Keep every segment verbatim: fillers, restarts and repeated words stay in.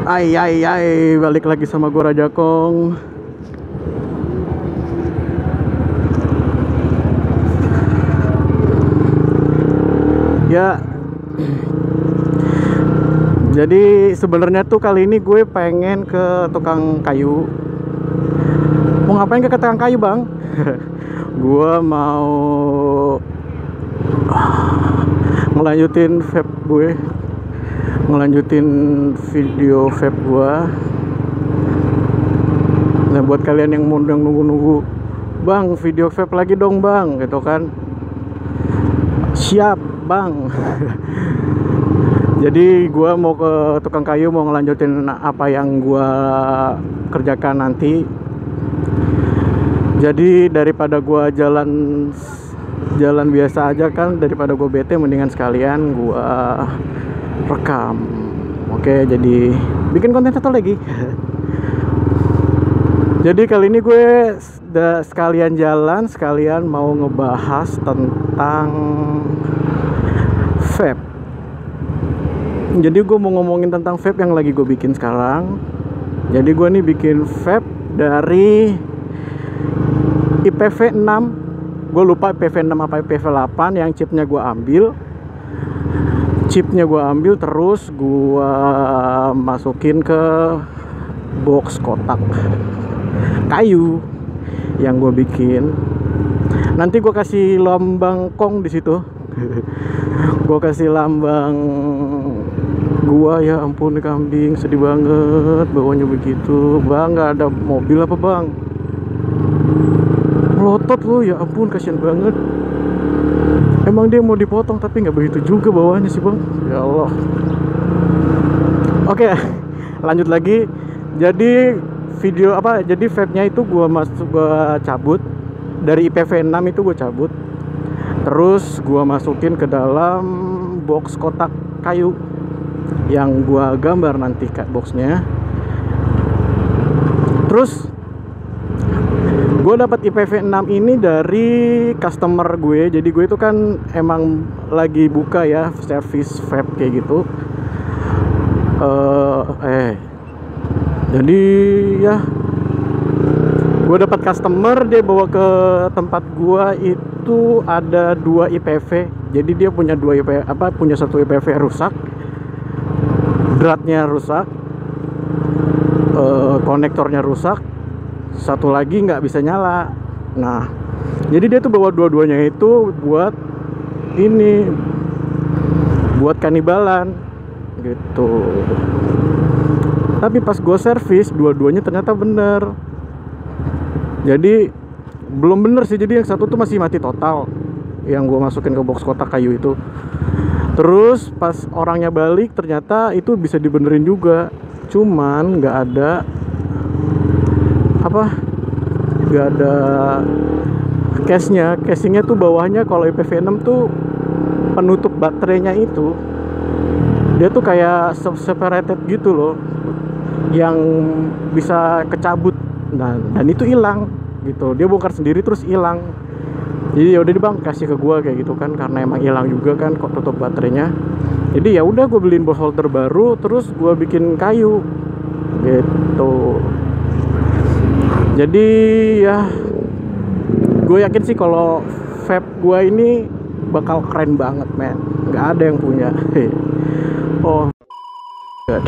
Ai ai ai, balik lagi sama gua Raja Kong. Ya. Jadi sebenarnya tuh kali ini gue pengen ke tukang kayu. Mau ngapain ke tukang kayu, Bang? Gua mau ngelanjutin vape gue. Ngelanjutin video vape gua. Nah, buat kalian yang mau nunggu-nunggu, "Bang, video vape lagi dong, Bang," gitu kan. Siap, Bang. Jadi gua mau ke tukang kayu, mau ngelanjutin apa yang gua kerjakan nanti. Jadi daripada gua jalan jalan biasa aja kan, daripada gua bete, mendingan sekalian gua rekam. Oke, jadi bikin konten satu lagi. Jadi kali ini gue sekalian jalan, sekalian mau ngebahas tentang vape. Jadi gue mau ngomongin tentang vape yang lagi gue bikin sekarang. Jadi gue nih bikin vape dari I P V enam. Gue lupa I P V enam apa I P V delapan. Yang chipnya gue ambil. Chipnya gue ambil terus gue masukin ke box kotak kayu yang gue bikin. Nanti gue kasih lambang Kong di situ. Gue kasih lambang gua. Ya ampun, kambing sedih banget bawanya begitu. Bang, nggak ada mobil apa, Bang? Melotot lo, ya ampun, kasihan banget. Emang dia mau dipotong tapi nggak begitu juga bawahnya sih, Bang. Ya Allah. Oke, lanjut lagi. Jadi video apa? Jadi vape-nya itu gua masuk, gua cabut dari I P V enam itu gua cabut. Terus gua masukin ke dalam box kotak kayu yang gua gambar nanti kak boxnya. Terus gue dapat I P V enam ini dari customer gue. Jadi gue itu kan emang lagi buka ya service vape kayak gitu. Uh, eh, jadi ya, gue dapat customer, dia bawa ke tempat gue itu ada dua I P V. Jadi dia punya dua I P V, apa punya satu I P V rusak, dratnya rusak, uh, konektornya rusak. Satu lagi nggak bisa nyala. Nah, jadi dia tuh bawa dua-duanya itu buat ini, buat kanibalan gitu. Tapi pas gue servis, dua-duanya ternyata bener. Jadi belum bener sih. Jadi yang satu tuh masih mati total, yang gue masukin ke box kotak kayu itu. Terus pas orangnya balik, ternyata itu bisa dibenerin juga. Cuman nggak ada apa, nggak ada case-nya. Casingnya tuh bawahnya, kalau I P V enam tuh penutup baterainya itu dia tuh kayak separated gitu loh, yang bisa kecabut. Nah, dan itu hilang gitu. Dia bongkar sendiri terus hilang. Jadi ya udah, Bang, kasih ke gua kayak gitu kan, karena emang hilang juga kan kok tutup baterainya. Jadi ya udah, gue beliin bos holder baru, terus gua bikin kayu gitu. Jadi ya, gue yakin sih kalau vape gue ini bakal keren banget, men. Nggak ada yang punya. Oh god,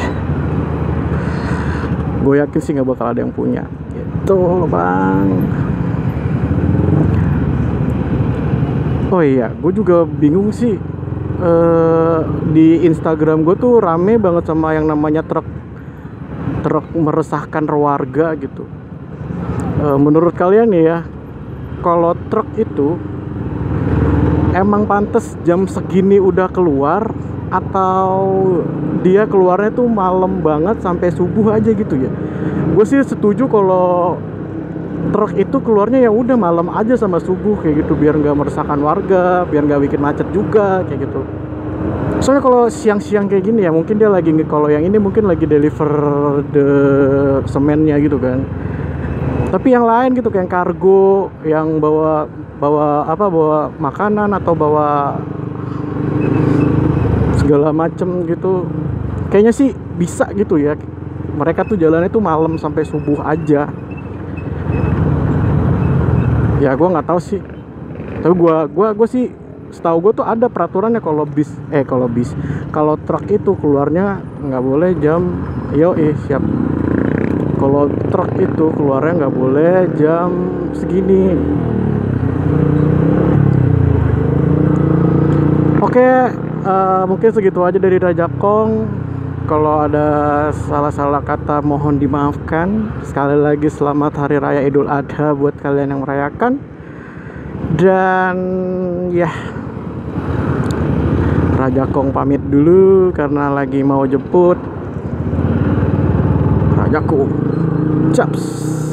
gue yakin sih nggak bakal ada yang punya gitu, Bang. Oh iya, gue juga bingung sih. Uh, di Instagram gue tuh rame banget sama yang namanya truk truk meresahkan warga gitu. Menurut kalian nih ya, kalau truk itu emang pantas jam segini udah keluar, atau dia keluarnya tuh malam banget sampai subuh aja gitu ya? Gue sih setuju kalau truk itu keluarnya ya udah malam aja sama subuh kayak gitu, biar nggak meresahkan warga, biar nggak bikin macet juga kayak gitu. Soalnya kalau siang-siang kayak gini ya, mungkin dia lagi, kalau yang ini mungkin lagi deliver the semennya gitu kan. Tapi yang lain gitu, kayak kargo yang bawa bawa apa bawa makanan atau bawa segala macem gitu, kayaknya sih bisa gitu ya mereka tuh jalannya tuh malam sampai subuh aja. Ya gue nggak tahu sih, tapi gue gua gue sih setahu gue tuh ada peraturannya kalau bis eh kalau bis kalau truk itu keluarnya nggak boleh jam yo eh siap kalau truk itu keluarnya nggak boleh jam segini. Oke, uh, mungkin segitu aja dari Rajakong. Kalau ada salah-salah kata mohon dimaafkan. Sekali lagi selamat Hari Raya Idul Adha buat kalian yang merayakan. Dan ya, Rajakong pamit dulu karena lagi mau jemput Rajakong. Caps.